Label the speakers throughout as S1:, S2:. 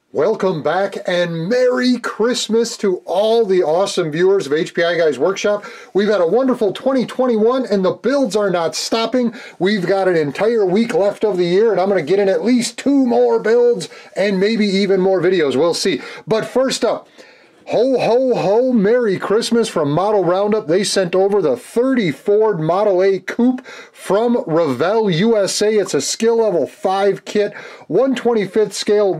S1: Welcome back and Merry Christmas to all the awesome viewers of hpiguys Workshop. We've had a wonderful 2021 and the builds are not stopping. We've got an entire week left of the year and I'm going to get in at least 2 more builds and maybe even more videos. We'll see. But first up, ho, ho, ho, Merry Christmas from Model Roundup. They sent over the 30 Ford Model A Coupe from Revell, USA. It's a skill level 5 kit, 1/25th scale,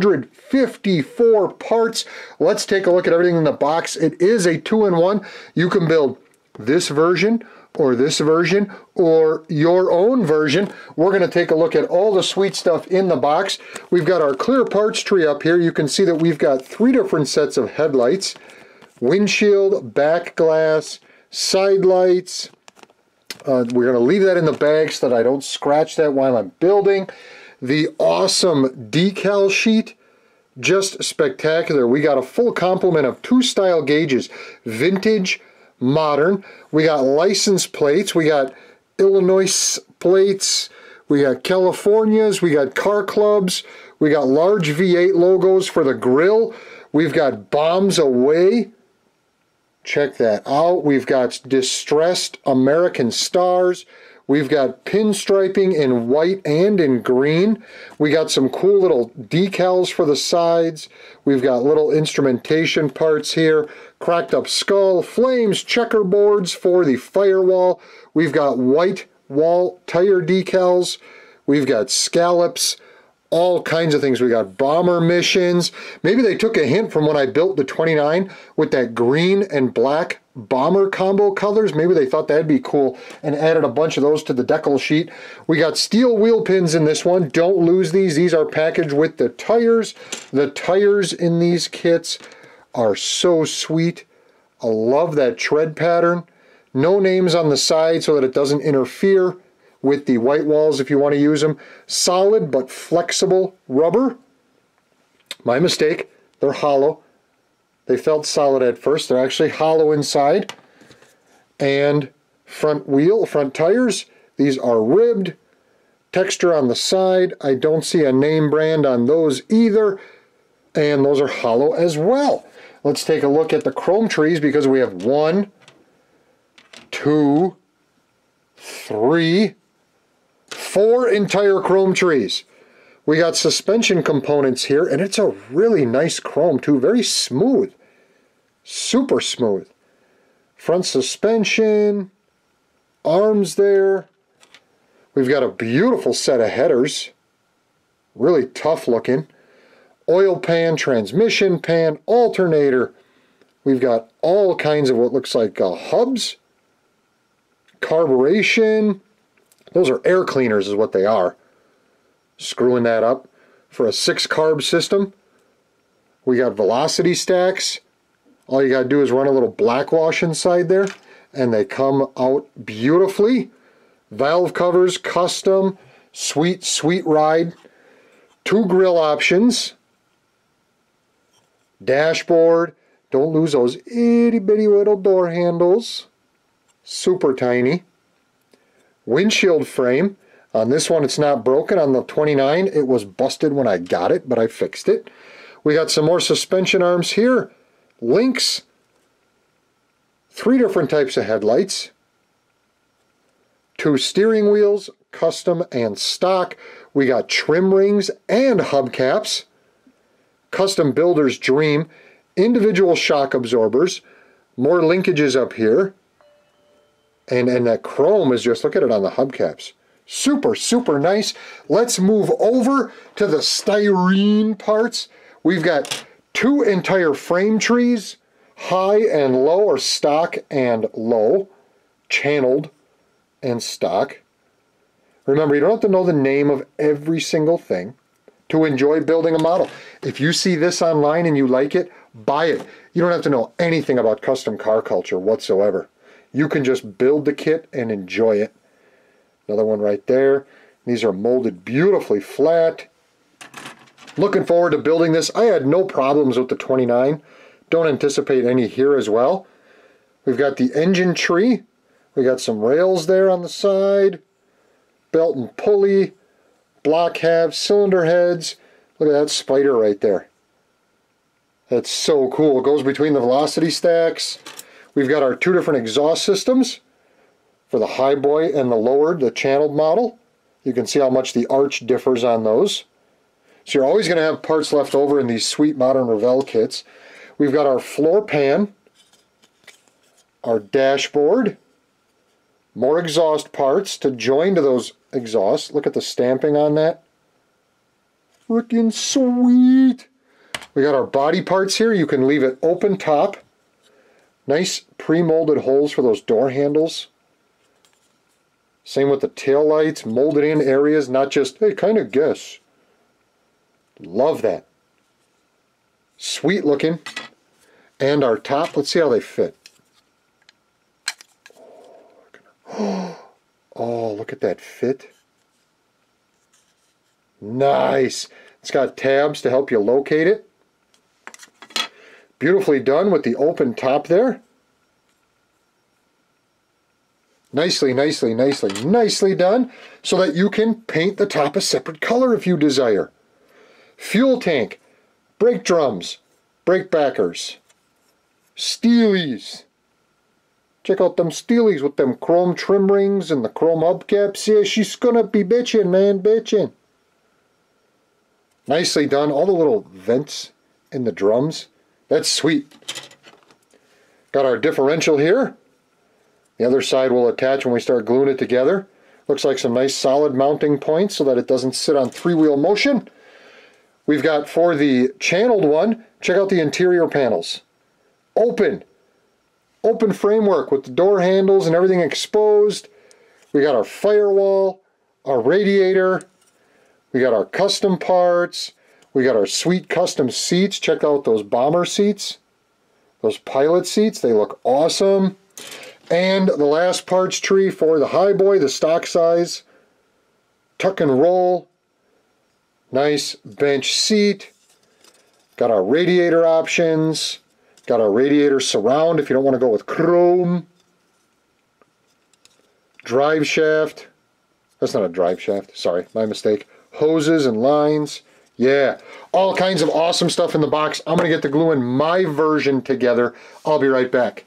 S1: 154 parts. Let's take a look at everything in the box. It is a 2-in-1. You can build this version or this version or your own version. We're going to take a look at all the sweet stuff in the box. We've got our clear parts tree up here. You can see that we've got 3 different sets of headlights, windshield, back glass, side lights. We're going to leave that in the bag so that I don't scratch that while I'm building. The awesome decal sheet, just spectacular. We got a full complement of 2 style gauges, vintage, modern. We got license plates, we got Illinois plates, we got Californias, we got car clubs, we got large V8 logos for the grill, we've got bombs away, check that out, we've got distressed American stars, we've got pinstriping in white and in green. We got some cool little decals for the sides. We've got little instrumentation parts here. Cracked up skull, flames, checkerboards for the firewall. We've got white wall tire decals. We've got scallops. All kinds of things. We got bomber missions. Maybe they took a hint from when I built the 29 with that green and black bomber combo colors. Maybe they thought that'd be cool and added a bunch of those to the decal sheet. We got steel wheel pins in this one. Don't lose these. These are packaged with the tires. The tires in these kits are so sweet. I love that tread pattern. No names on the side so that it doesn't interfere with the white walls if you want to use them. Solid but flexible rubber. My mistake. They're hollow. They felt solid at first. They're actually hollow inside. And front wheel, front tires, these are ribbed. Texture on the side. I don't see a name brand on those either. And those are hollow as well. Let's take a look at the chrome trees because we have 1, 2, 3, 4 entire chrome trees. We got suspension components here, and it's a really nice chrome too, very smooth, super smooth. Front suspension, arms there. We've got a beautiful set of headers, really tough looking. Oil pan, transmission pan, alternator. We've got all kinds of what looks like hubs, carburation. Those are air cleaners is what they are. Screwing that up for a 6-carb system. We got velocity stacks. All you got to do is run a little black wash inside there and they come out beautifully. Valve covers, custom, sweet, sweet ride. 2 grill options. Dashboard. Don't lose those itty bitty little door handles. Super tiny. Windshield frame. On this one it's not broken. On the 29 it was busted when I got it, but I fixed it. We got some more suspension arms here. Links. 3 different types of headlights. 2 steering wheels, custom and stock. We got trim rings and hubcaps. Custom builder's dream. Individual shock absorbers. More linkages up here. And that chrome is just, look at it on the hubcaps. Super, super nice. Let's move over to the styrene parts. We've got 2 entire frame trees, high and low, or stock and low, channeled and stock. Remember, you don't have to know the name of every single thing to enjoy building a model. If you see this online and you like it, buy it. You don't have to know anything about custom car culture whatsoever. You can just build the kit and enjoy it. Another one right there. These are molded beautifully flat. Looking forward to building this. I had no problems with the 29. Don't anticipate any here as well. We've got the engine tree. We got some rails there on the side. Belt and pulley. Block halves, cylinder heads. Look at that spider right there. That's so cool. It goes between the velocity stacks. We've got our two different exhaust systems for the high boy and the lowered, the channeled model. You can see how much the arch differs on those. So you're always going to have parts left over in these sweet modern Revell kits. We've got our floor pan, our dashboard, more exhaust parts to join to those exhausts. Look at the stamping on that. Looking sweet. We got our body parts here. You can leave it open top. Nice pre-molded holes for those door handles. Same with the tail lights, molded in areas, not just, hey, kind of guess. Love that. Sweet looking. And our top, let's see how they fit. Oh, look at that fit. Nice. It's got tabs to help you locate it. Beautifully done with the open top there. Nicely, nicely, nicely, nicely done so that you can paint the top a separate color if you desire. Fuel tank, brake drums, brake backers, steelies. Check out them steelies with them chrome trim rings and the chrome hubcaps. Yeah, she's gonna be bitching, man, bitching. Nicely done. All the little vents in the drums. That's sweet. Got our differential here. The other side will attach when we start gluing it together. Looks like some nice solid mounting points so that it doesn't sit on three-wheel motion. We've got for the channeled one, check out the interior panels. Open framework with the door handles and everything exposed. We got our firewall, our radiator, we got our custom parts, we got our sweet custom seats. Check out those bomber seats, those pilot seats, they look awesome. And the last parts tree for the high boy, the stock size, tuck and roll, nice bench seat, got our radiator options, got our radiator surround if you don't want to go with chrome, drive shaft, that's not a drive shaft, sorry, my mistake, hoses and lines, yeah, all kinds of awesome stuff in the box. I'm going to get the gluing my version together. I'll be right back.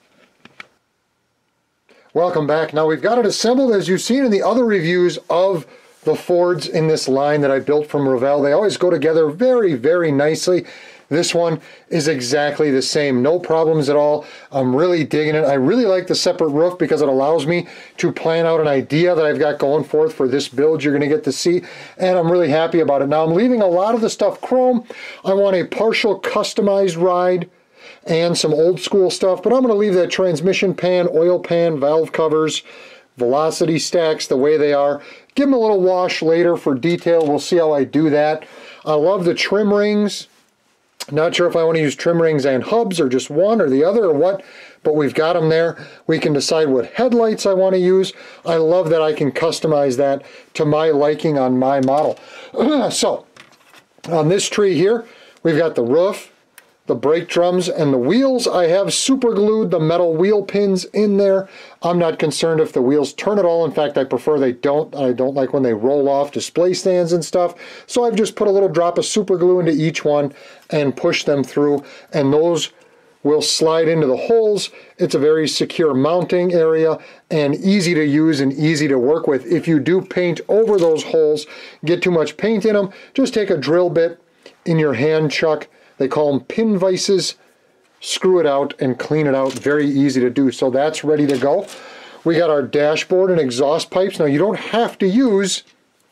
S1: Welcome back. Now we've got it assembled as you've seen in the other reviews of the Fords in this line that I built from Revell. They always go together very, very nicely. This one is exactly the same. No problems at all. I'm really digging it. I really like the separate roof because it allows me to plan out an idea that I've got going forth for this build you're going to get to see, and I'm really happy about it. Now I'm leaving a lot of the stuff chrome. I want a partial customized ride and some old school stuff, but I'm going to leave that transmission pan, oil pan, valve covers, velocity stacks the way they are. Give them a little wash later for detail. We'll see how I do that. I love the trim rings. Not sure if I want to use trim rings and hubs or just one or the other or what, but we've got them there. We can decide what headlights I want to use. I love that I can customize that to my liking on my model. So, on this tree here, we've got the roof, the brake drums, and the wheels. I have super glued the metal wheel pins in there. I'm not concerned if the wheels turn at all. In fact, I prefer they don't. I don't like when they roll off display stands and stuff. So I've just put a little drop of super glue into each one and push them through, and those will slide into the holes. It's a very secure mounting area and easy to use and easy to work with. If you do paint over those holes, get too much paint in them, just take a drill bit in your hand chuck. They call them pin vices. Screw it out and clean it out. Very easy to do. So that's ready to go. We got our dashboard and exhaust pipes. Now you don't have to use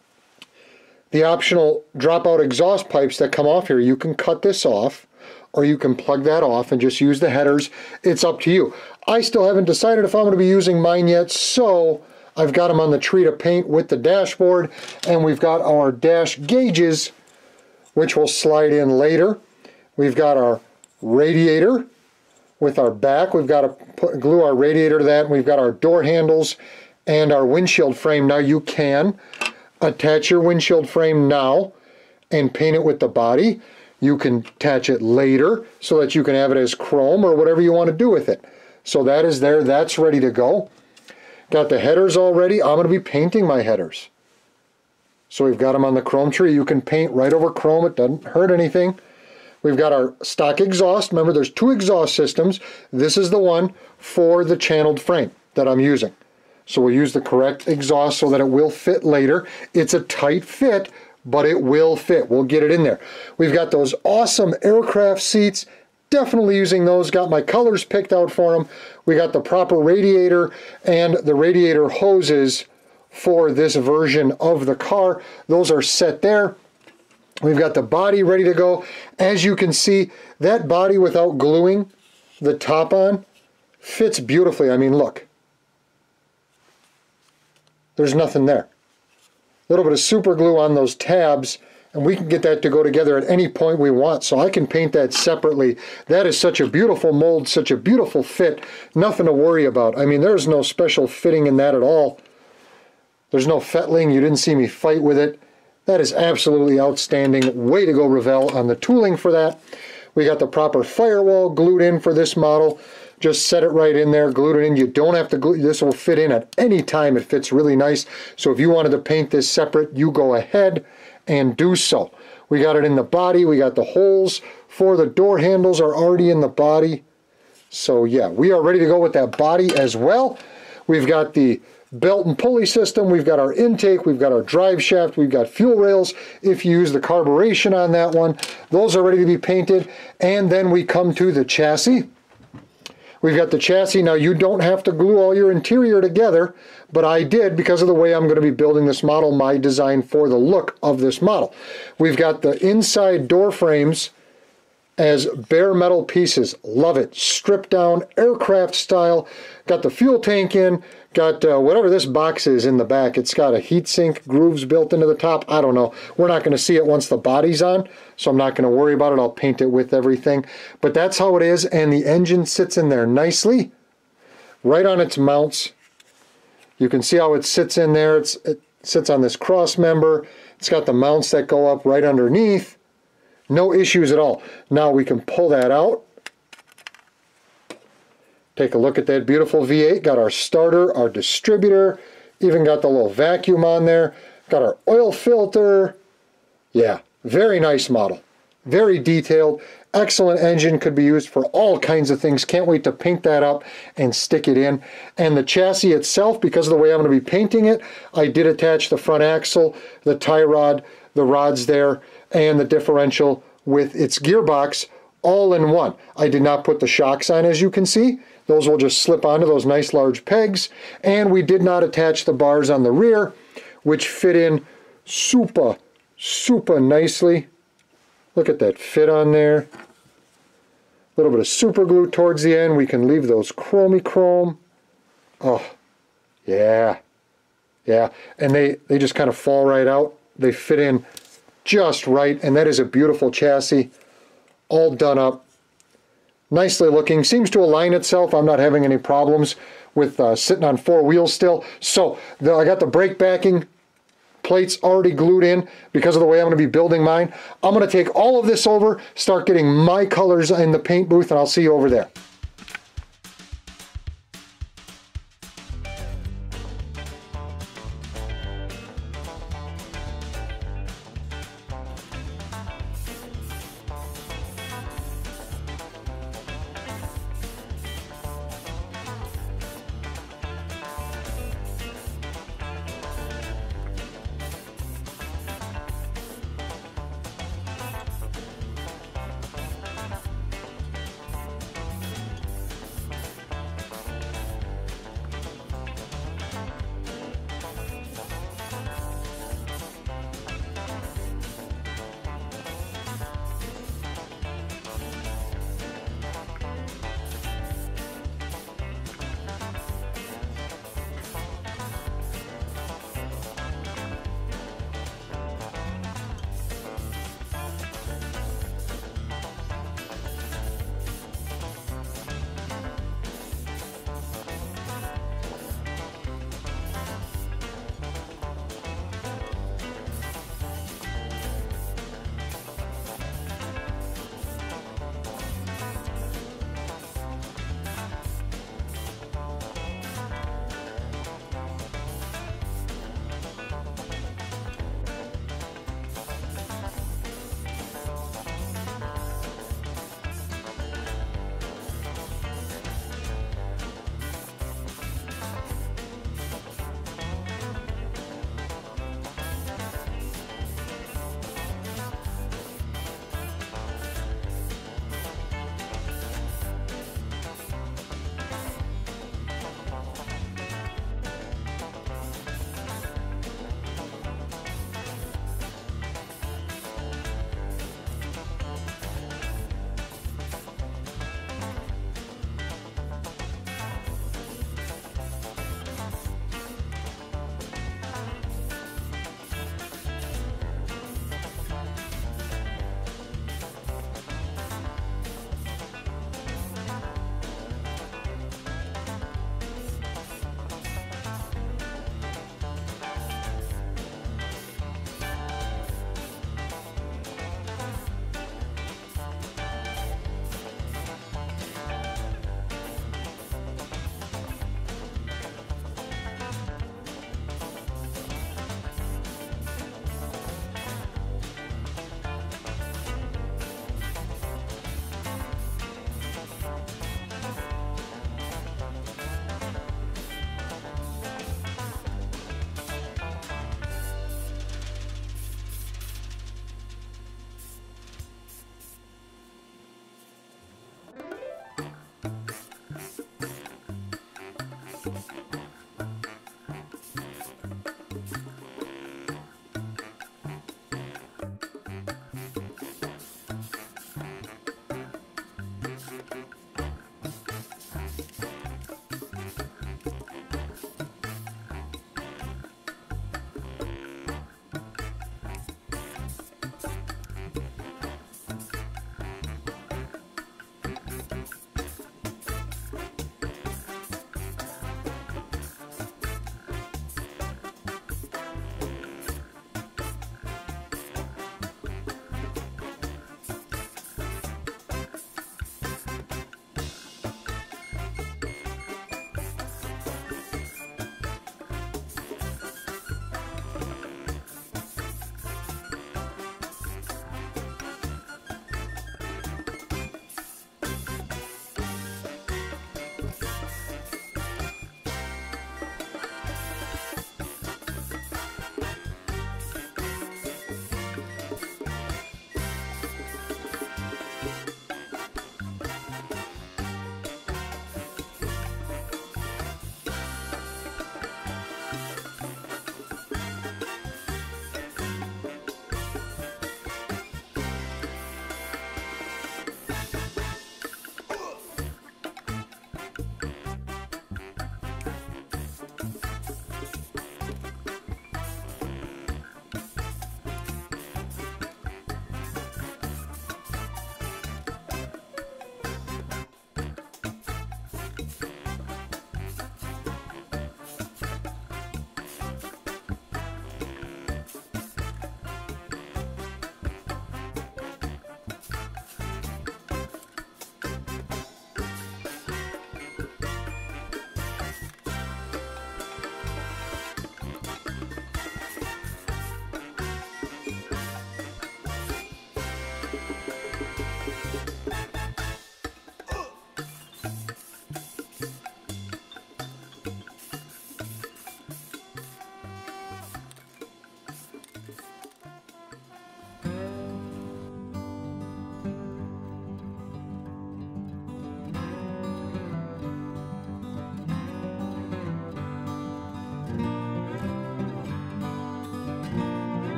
S1: the optional drop-out exhaust pipes that come off here. You can cut this off, or you can plug that off and just use the headers. It's up to you. I still haven't decided if I'm going to be using mine yet, so I've got them on the tree to paint with the dashboard, and we've got our dash gauges, which will slide in later. We've got our radiator with our back. We've got to glue our radiator to that. And we've got our door handles and our windshield frame. Now you can attach your windshield frame now and paint it with the body. You can attach it later so that you can have it as chrome or whatever you want to do with it. So that is there. That's ready to go. Got the headers all ready. I'm going to be painting my headers. So we've got them on the chrome tree. You can paint right over chrome. It doesn't hurt anything. We've got our stock exhaust. Remember, there's 2 exhaust systems. This is the one for the channeled frame that I'm using. So we'll use the correct exhaust so that it will fit later. It's a tight fit, but it will fit. We'll get it in there. We've got those awesome aircraft seats. Definitely using those. Got my colors picked out for them. We got the proper radiator and the radiator hoses for this version of the car. Those are set there. We've got the body ready to go. As you can see, that body without gluing the top on fits beautifully. I mean, look. There's nothing there. A little bit of super glue on those tabs, and we can get that to go together at any point we want, so I can paint that separately. That is such a beautiful mold, such a beautiful fit. Nothing to worry about. I mean, there's no special fitting in that at all. There's no fettling. You didn't see me fight with it. That is absolutely outstanding. Way to go, Revell, on the tooling for that. We got the proper firewall glued in for this model. Just set it right in there, glued it in. You don't have to glue. This will fit in at any time. It fits really nice. So if you wanted to paint this separate, you go ahead and do so. We got it in the body. We got the holes for the door handles are already in the body. So yeah, we are ready to go with that body as well. We've got the belt and pulley system, we've got our intake, we've got our drive shaft, we've got fuel rails if you use the carburation on that one. Those are ready to be painted. And then we come to the chassis. We've got the chassis. Now, you don't have to glue all your interior together, but I did because of the way I'm going to be building this model, my design for the look of this model. We've got the inside door frames as bare metal pieces. Love it. Stripped down, aircraft style. Got the fuel tank in. Got whatever this box is in the back. It's got a heat sink grooves built into the top. I don't know. We're not going to see it once the body's on, so I'm not going to worry about it. I'll paint it with everything. But that's how it is, and the engine sits in there nicely, right on its mounts. You can see how it sits in there. It sits on this cross member. It's got the mounts that go up right underneath. No issues at all. Now we can pull that out. Take a look at that beautiful V8. Got our starter, our distributor, even got the little vacuum on there. Got our oil filter. Yeah, very nice model. Very detailed. Excellent engine. Could be used for all kinds of things. Can't wait to paint that up and stick it in. And the chassis itself, because of the way I'm going to be painting it, I did attach the front axle, the tie rod, the rods there, and the differential with its gearbox all in one. I did not put the shocks on, as you can see. Those will just slip onto those nice large pegs. And we did not attach the bars on the rear, which fit in super nicely. Look at that fit on there. A little bit of super glue towards the end. We can leave those chromey chrome. Oh, yeah. Yeah, and they just kind of fall right out. They fit in just right, and that is a beautiful chassis. All done up. Nicely looking, seems to align itself. I'm not having any problems with sitting on 4 wheels still. So I got the brake backing plates already glued in because of the way I'm going to be building mine. I'm going to take all of this over, start getting my colors in the paint booth, and I'll see you over there.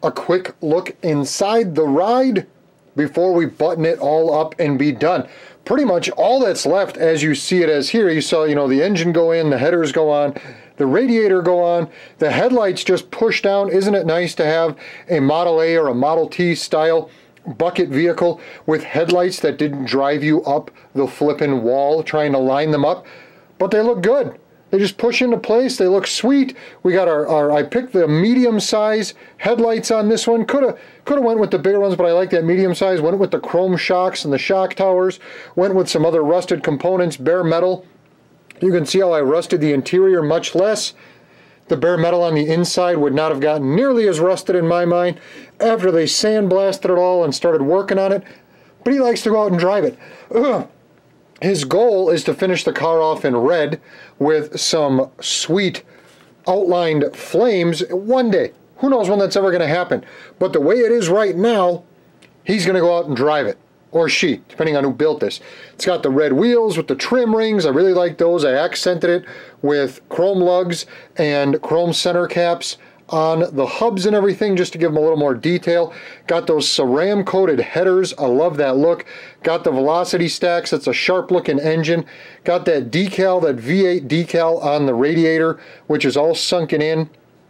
S1: a quick look inside the ride before we button it all up and be done. Pretty much all that's left as you see it as here. You saw, you know, the engine go in, the headers go on, the radiator go on, the headlights just push down. Isn't it nice to have a Model A or a Model T style bucket vehicle with headlights that didn't drive you up the flippin' wall trying to line them up? But they look good. They just push into place. They look sweet. We got our I picked the medium size headlights on this one. Could have went with the bigger ones, but I like that medium size. Went with the chrome shocks and the shock towers. Went with some other rusted components, bare metal. You can see how I rusted the interior much less. The bare metal on the inside would not have gotten nearly as rusted in my mind after they sandblasted it all and started working on it. But he likes to go out and drive it. Ugh. His goal is to finish the car off in red with some sweet outlined flames one day. Who knows when that's ever going to happen. But the way it is right now, he's going to go out and drive it. Or she, depending on who built this. It's got the red wheels with the trim rings. I really like those. I accented it with chrome lugs and chrome center caps on the hubs and everything just to give them a little more detail. Got those ceramic coated headers. I love that look. Got the velocity stacks. It's a sharp looking engine. Got that decal, that V8 decal on the radiator, which is all sunken in.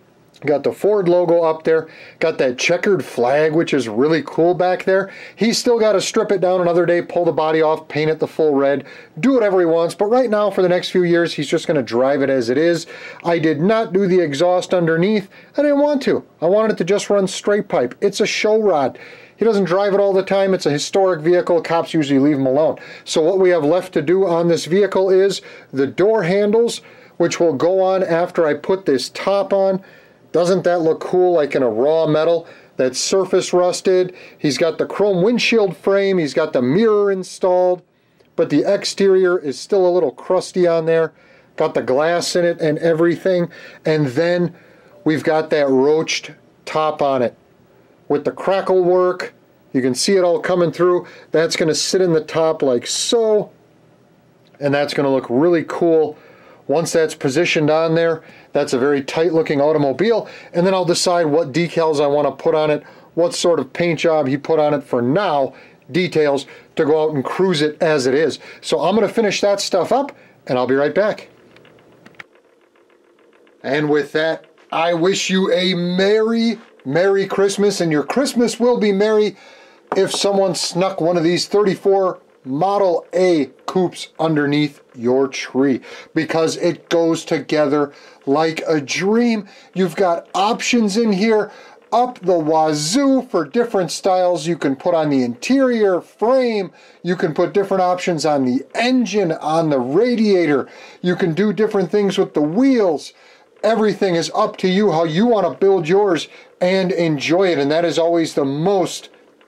S1: Got the Ford logo up there. Got that checkered flag, which is really cool back there. He's still got to strip it down another day, pull the body off, paint it the full red, do whatever he wants. But right now, for the next few years, he's just going to drive it as it is. I did not do the exhaust underneath. I didn't want to. I wanted it to just run straight pipe. It's a show rod. He doesn't drive it all the time. It's a historic vehicle. Cops usually leave him alone. So what we have left to do on this vehicle is the door handles, which will go on after I put this top on. Doesn't that look cool, like in a raw metal? That's surface rusted. He's got the chrome windshield frame. He's got the mirror installed, but the exterior is still a little crusty on there. Got the glass in it and everything. And then we've got that roached top on it with the crackle work. You can see it all coming through. That's going to sit in the top like so, and that's going to look really cool. Once that's positioned on there, that's a very tight looking automobile, and then I'll decide what decals I want to put on it, what sort of paint job he put on it. For now, details to go out and cruise it as it is. So I'm going to finish that stuff up, and I'll be right back. And with that, I wish you a Merry Christmas, and your Christmas will be merry if someone snuck one of these 34 Model A Coupes underneath your tree, because it goes together like a dream. You've got options in here up the wazoo for different styles. You can put on the interior frame. You can put different options on the engine, on the radiator. You can do different things with the wheels. Everything is up to you how you want to build yours and enjoy it, and that is always the most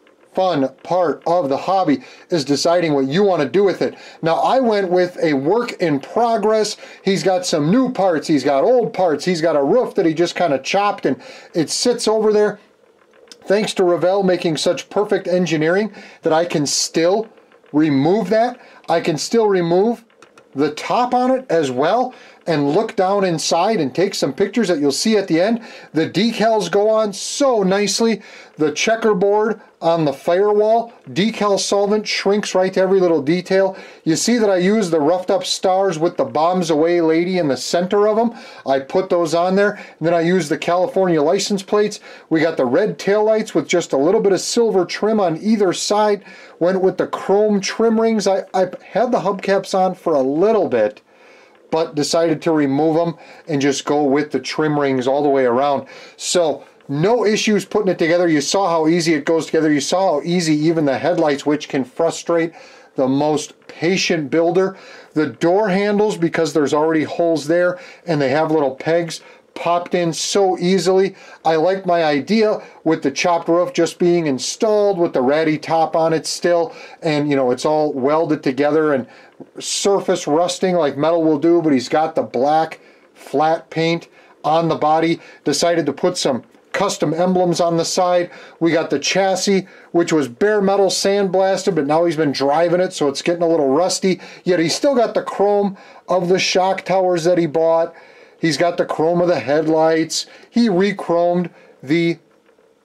S1: fun part of the hobby, is deciding what you want to do with it. Now, I went with a work in progress. He's got some new parts. He's got old parts. He's got a roof that he just kind of chopped, and it sits over there. Thanks to Revell making such perfect engineering that I can still remove that. I can still remove the top on it as well and look down inside and take some pictures that you'll see at the end. The decals go on so nicely. The checkerboard on the firewall, decal solvent shrinks right to every little detail. You see that I use the roughed up stars with the bombs away lady in the center of them. I put those on there. And then I use the California license plates. We got the red taillights with just a little bit of silver trim on either side. Went with the chrome trim rings. I had the hubcaps on for a little bit, but decided to remove them and just go with the trim rings all the way around. So no issues putting it together. You saw how easy it goes together. You saw how easy even the headlights, which can frustrate the most patient builder. The door handles, because there's already holes there and they have little pegs, popped in so easily. I like my idea with the chopped roof just being installed with the ratty top on it still, and you know, it's all welded together and surface rusting like metal will do, but he's got the black flat paint on the body. Decided to put some custom emblems on the side. We got the chassis, which was bare metal sandblasted, but now he's been driving it, so it's getting a little rusty, yet he's still got the chrome of the shock towers that he bought. He's got the chrome of the headlights. He re-chromed the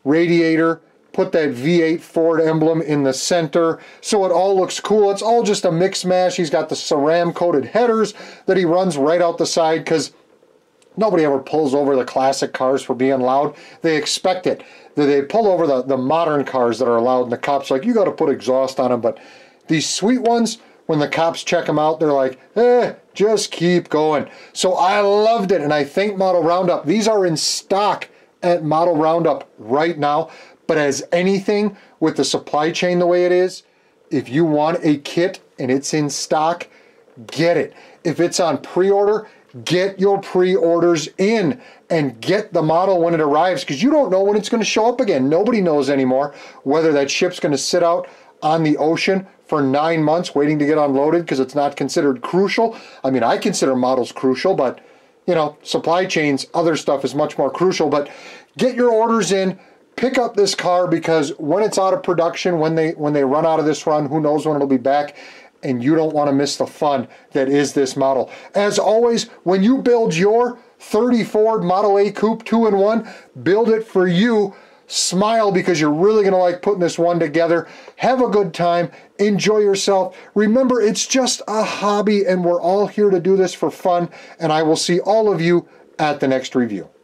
S1: radiator, put that V8 Ford emblem in the center so it all looks cool. It's all just a mix mash. He's got the ceramic coated headers that he runs right out the side because nobody ever pulls over the classic cars for being loud. They expect it. They pull over the modern cars that are loud, and the cops are like, you got to put exhaust on them. But these sweet ones, when the cops check them out, they're like, just keep going. So I loved it, and I thank Model Roundup. These are in stock at Model Roundup right now. But as anything with the supply chain the way it is, if you want a kit and it's in stock, get it. If it's on pre-order, get your pre-orders in and get the model when it arrives, because you don't know when it's going to show up again. Nobody knows anymore whether that ship's going to sit out on the ocean for 9 months waiting to get unloaded because it's not considered crucial. I mean, I consider models crucial, but you know, supply chains, other stuff is much more crucial. But get your orders in. Pick up this car, because when it's out of production, when they run out of this run, who knows when it'll be back, and you don't want to miss the fun that is this model. As always, when you build your 30 Ford Model A Coupe 2-in-1, build it for you. Smile, because you're really going to like putting this one together. Have a good time. Enjoy yourself. Remember, it's just a hobby, and we're all here to do this for fun, and I will see all of you at the next review.